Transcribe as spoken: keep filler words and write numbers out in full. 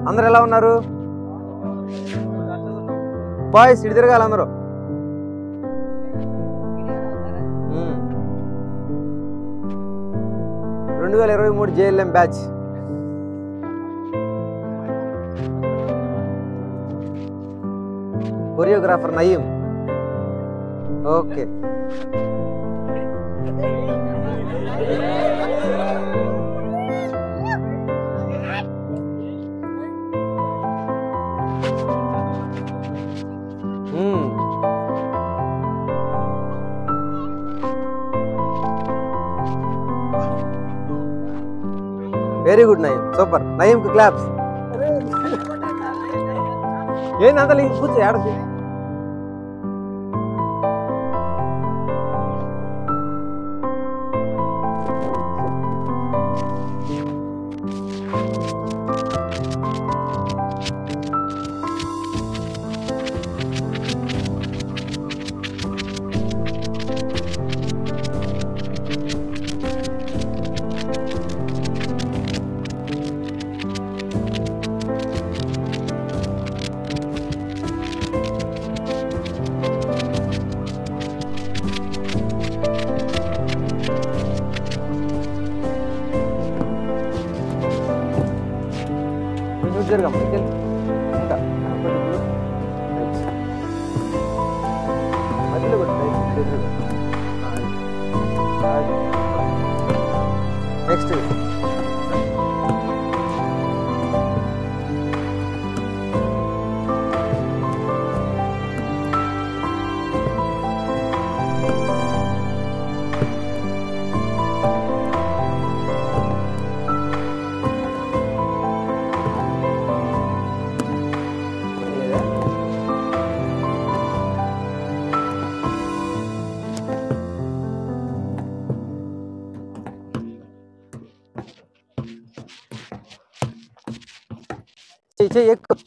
అందరు ఎలా ఉన్నారు? బాయ్స్ ఇటు తిరగాలి అందరూ. రెండు వేల ఇరవై మూడు JLM batch. Choreographer Nayeem. Okay, very good Nayeem, super. Nayeem కు క్లాప్స్. ఏంది అంత కూర్చో ఏడకి. జరగం ఇంకా మధ్యలో నెక్స్ట్ చెయ్యి చెయ్యి ఎక్కువ.